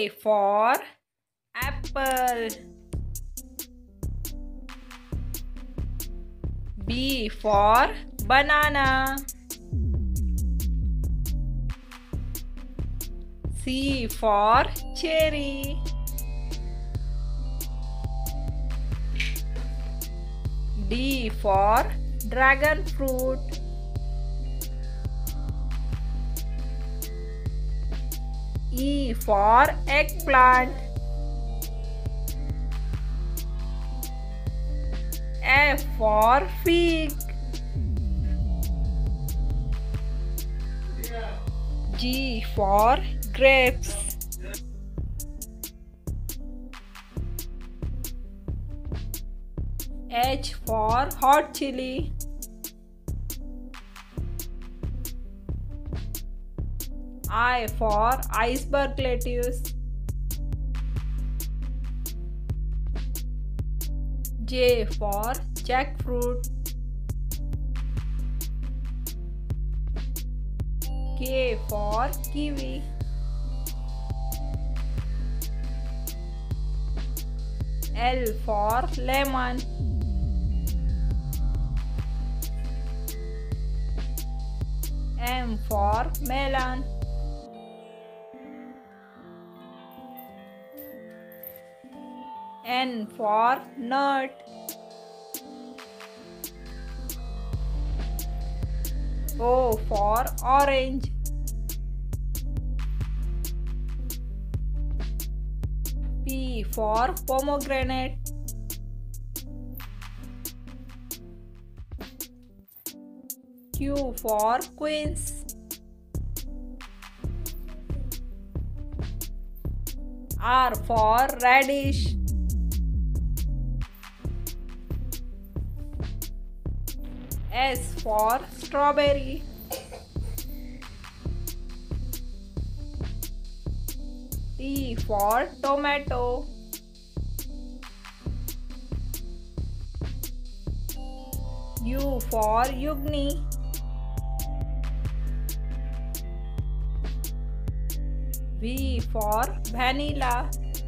A for apple. B for banana. C for cherry. D for dragon fruit. E for eggplant. F for fig. G for grapes. H for hot chili. I for iceberg lettuce. J for jackfruit. K for kiwi. L for lemon. M for melon. N for nut. O for orange. P for pomegranate. Q for quince. R for radish. S for strawberry. T for tomato. U for yugni. V for vanilla.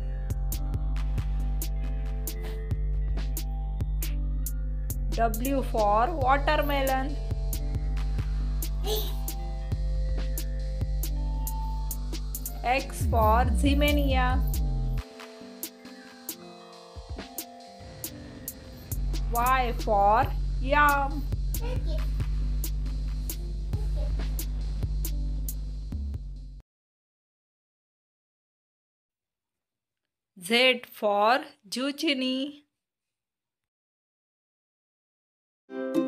W for watermelon. X for zinnia. Y for yam. Z for zucchini.